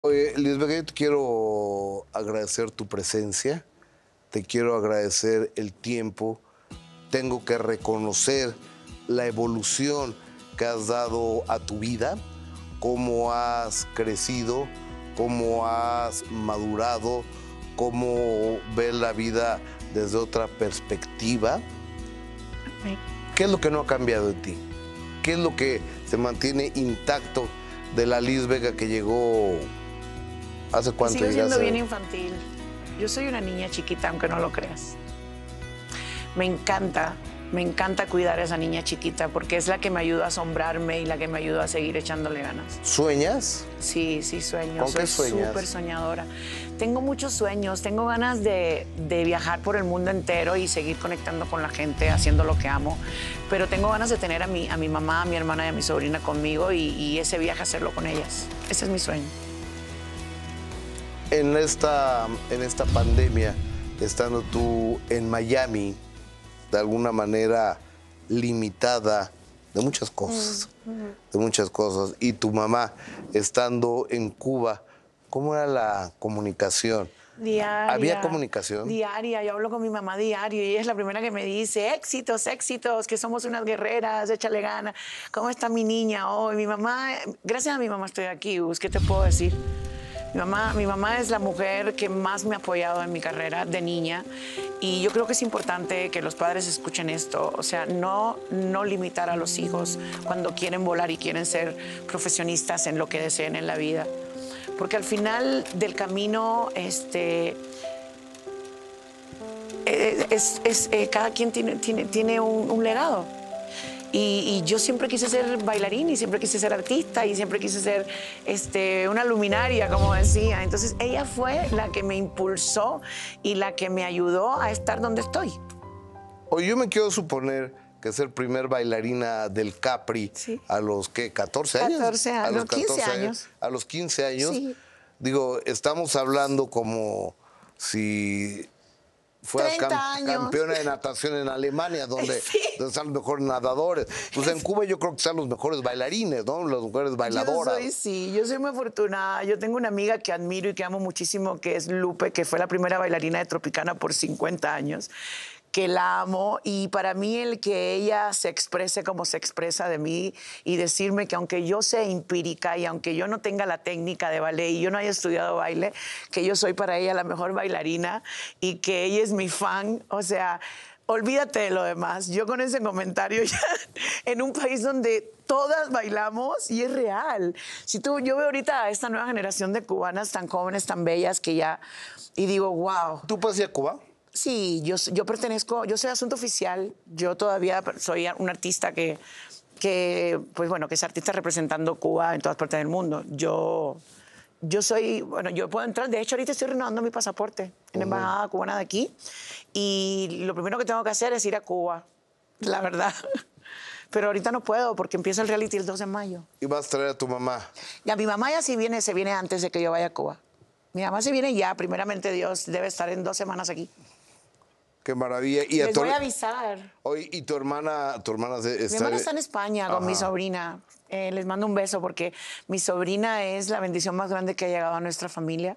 Oye, Lisbeth, yo te quiero agradecer tu presencia, te quiero agradecer el tiempo, tengo que reconocer la evolución que has dado a tu vida, cómo has crecido, cómo has madurado, cómo ves la vida desde otra perspectiva. Sí. ¿Qué es lo que no ha cambiado de ti? ¿Qué es lo que se mantiene intacto de la Liz Vega que llegó hace cuánto? Sigo siendo llegaste? bien infantil. Yo soy una niña chiquita, aunque no lo creas. Me encanta cuidar a esa niña chiquita porque es la que me ayuda a asombrarme y la que me ayuda a seguir echándole ganas. ¿Sueñas? Sí, sueño. ¿Con qué Soy sueñas? súper soñadora. Tengo muchos sueños, tengo ganas de viajar por el mundo entero y seguir conectando con la gente, haciendo lo que amo. Pero tengo ganas de tener a mi mamá, a mi hermana y a mi sobrina conmigo y ese viaje hacerlo con ellas. Ese es mi sueño. En esta pandemia, estando tú en Miami, de alguna manera limitada de muchas cosas, y tu mamá estando en Cuba, ¿cómo era la comunicación? Diaria. ¿Había comunicación? Diaria. Yo hablo con mi mamá diario y ella es la primera que me dice, éxitos, éxitos, que somos unas guerreras, échale ganas. ¿Cómo está mi niña hoy? Mi mamá, gracias a mi mamá estoy aquí, Gus, ¿qué te puedo decir? Mi mamá es la mujer que más me ha apoyado en mi carrera de niña y yo creo que es importante que los padres escuchen esto, o sea, no limitar a los hijos cuando quieren volar y quieren ser profesionistas en lo que deseen en la vida. Porque al final del camino, cada quien tiene un legado. Y yo siempre quise ser bailarín y siempre quise ser artista y siempre quise ser una luminaria, como decía. Entonces ella fue la que me impulsó y la que me ayudó a estar donde estoy. Oye, yo me quiero suponer que ser primer bailarina del Capri Sí. a los, ¿qué? ¿14 años? 14 años, A los 15 años. A los 15 años. Sí. Digo, estamos hablando como si fueras 30 años. campeona de natación en Alemania, donde, Sí. donde están los mejores nadadores. Pues en Cuba yo creo que están los mejores bailarines, ¿no? Las mejores bailadoras. Yo soy muy afortunada. Yo tengo una amiga que admiro y que amo muchísimo, que es Lupe, que fue la primera bailarina de Tropicana por 50 años, que la amo. Y para mí el que ella se exprese como se expresa de mí y decirme que aunque yo sea empírica y aunque yo no tenga la técnica de ballet y yo no haya estudiado baile, que yo soy para ella la mejor bailarina y que ella es mi fan, o sea, olvídate de lo demás. Yo con ese comentario ya en un país donde todas bailamos y es real. Yo veo ahorita a esta nueva generación de cubanas tan jóvenes, tan bellas que ya, y digo, wow. ¿Tú puedes ir a Cuba? Sí, yo soy asunto oficial. Yo todavía soy un artista que es artista representando Cuba en todas partes del mundo. Yo puedo entrar. De hecho, ahorita estoy renovando mi pasaporte en la embajada cubana de aquí. Y lo primero que tengo que hacer es ir a Cuba, la verdad. Pero ahorita no puedo porque empieza el reality el 2 de mayo. ¿Y vas a traer a tu mamá? Ya, mi mamá ya se viene antes de que yo vaya a Cuba. Mi mamá se viene ya, primeramente Dios, debe estar en 2 semanas aquí. Qué maravilla. Y Les voy a avisar. Oye, ¿y tu hermana Mi hermana está en España con mi sobrina. Les mando un beso porque mi sobrina es la bendición más grande que ha llegado a nuestra familia.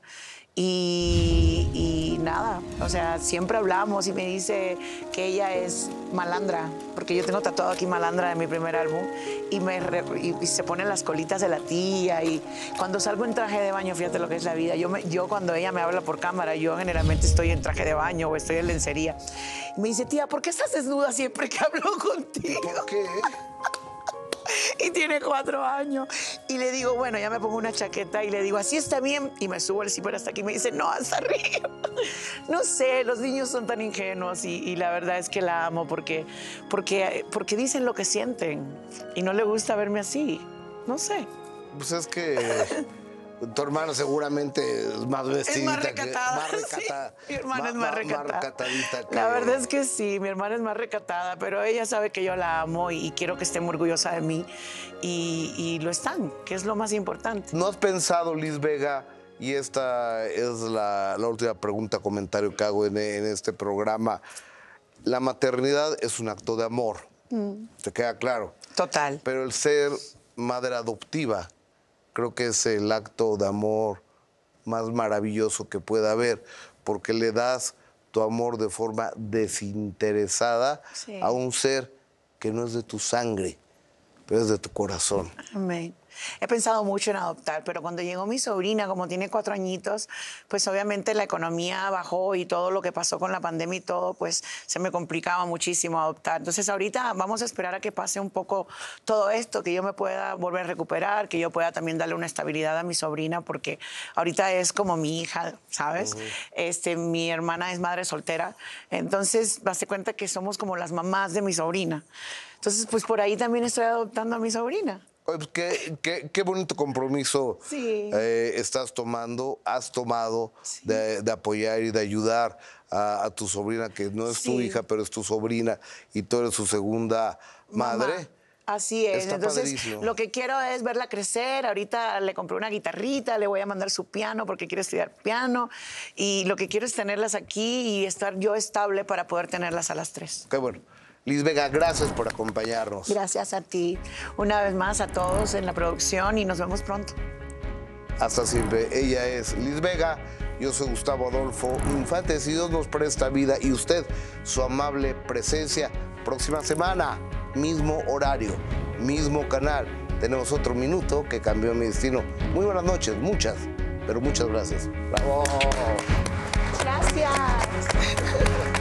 Y nada, o sea, siempre hablamos y me dice que ella es malandra, porque yo tengo tatuado aquí malandra de mi primer álbum y se ponen las colitas de la tía y cuando salgo en traje de baño, fíjate lo que es la vida, yo cuando ella me habla por cámara, yo generalmente estoy en traje de baño o estoy en lencería. Y me dice, tía, ¿por qué estás desnuda siempre que hablo contigo? ¿Por qué? Y tiene 4 años. Y le digo, bueno, ya me pongo una chaqueta y le digo, así está bien. Y me subo el zipper hasta aquí y me dice, no, hasta arriba. No sé, los niños son tan ingenuos y la verdad es que la amo porque dicen lo que sienten y no le gusta verme así. No sé. Pues es que tu hermana seguramente es más vestida. Es más recatada. Más recatada. Sí, mi hermana es más recatada. Más recatadita que... La verdad es que sí, mi hermana es más recatada, pero ella sabe que yo la amo y quiero que esté muy orgullosa de mí. Y lo están, que es lo más importante. ¿No has pensado, Liz Vega, y esta es la última pregunta, comentario que hago en este programa, la maternidad es un acto de amor, ¿te queda claro? Total. Pero el ser madre adoptiva creo que es el acto de amor más maravilloso que pueda haber, porque le das tu amor de forma desinteresada Sí. a un ser que no es de tu sangre, pero es de tu corazón. Amén. He pensado mucho en adoptar, pero cuando llegó mi sobrina, como tiene 4 añitos, pues obviamente la economía bajó y todo lo que pasó con la pandemia y todo, pues se me complicaba muchísimo adoptar. Entonces ahorita vamos a esperar a que pase un poco todo esto, que yo me pueda volver a recuperar, que yo pueda también darle una estabilidad a mi sobrina, porque ahorita es como mi hija, ¿sabes? Mi hermana es madre soltera, entonces date cuenta que somos como las mamás de mi sobrina. Entonces, pues por ahí también estoy adoptando a mi sobrina. Oye, pues, qué bonito compromiso Sí. has tomado Sí. de apoyar y de ayudar a tu sobrina, que no es tu Sí. hija, pero es tu sobrina, y tú eres su segunda madre. Mamá. Así es. Está Entonces, padrísimo. lo que quiero es verla crecer. Ahorita le compré una guitarrita, le voy a mandar su piano porque quiere estudiar piano. Y lo que quiero es tenerlas aquí y estar yo estable para poder tenerlas a las 3. Qué bueno. Liz Vega, gracias por acompañarnos. Gracias a ti. Una vez más a todos en la producción y nos vemos pronto. Hasta siempre. Ella es Liz Vega, yo soy Gustavo Adolfo Infante. Si Dios nos presta vida y usted su amable presencia, próxima semana, mismo horario, mismo canal. Tenemos otro minuto que cambió mi destino. Muy buenas noches, muchas, pero muchas gracias. ¡Bravo! Gracias.